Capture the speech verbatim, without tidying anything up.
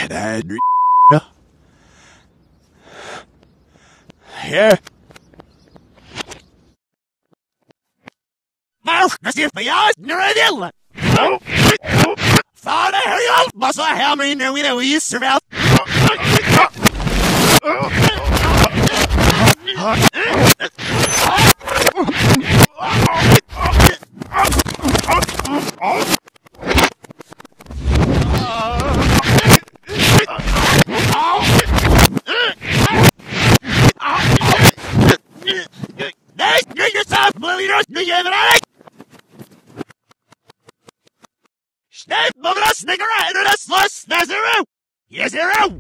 Here. Mark, as if my eyes near a deal. Father, hurry up, must I help me know we know we used to about. Snap, move it, snicker, and a slush, there's zero. Yes, zero.